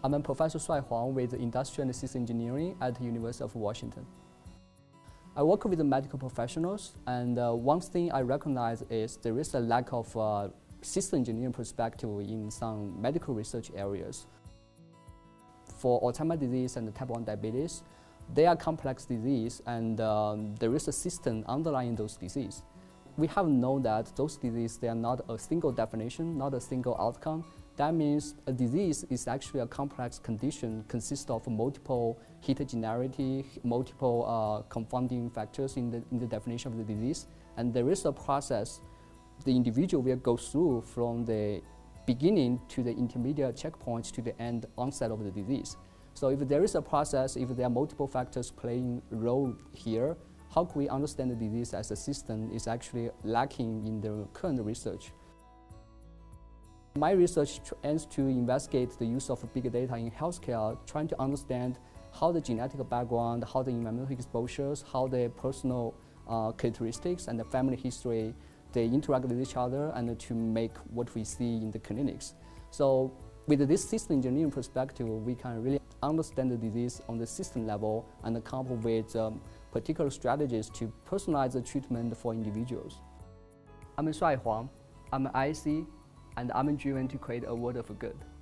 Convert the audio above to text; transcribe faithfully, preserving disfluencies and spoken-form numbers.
I'm a Professor Shuai Huang with Industrial and System Engineering at the University of Washington. I work with the medical professionals, and uh, one thing I recognize is there is a lack of uh, system engineering perspective in some medical research areas. For Alzheimer's disease and type one diabetes, they are complex disease, and um, there is a system underlying those diseases. We have known that those diseases, they are not a single definition, not a single outcome. That means a disease is actually a complex condition, consists of multiple heterogeneity, multiple uh, confounding factors in the, in the definition of the disease. And there is a process the individual will go through from the beginning to the intermediate checkpoints to the end onset of the disease. So if there is a process, if there are multiple factors playing a role here, how can we understand the disease as a system is actually lacking in the current research. My research aims to investigate the use of big data in healthcare, trying to understand how the genetic background, how the environmental exposures, how the personal uh, characteristics and the family history, they interact with each other, and to make what we see in the clinics. So with this system engineering perspective, we can really understand the disease on the system level and come up with um, particular strategies to personalize the treatment for individuals. I'm Shuai Huang. I'm an I S E, and I'm driven to create a world of good.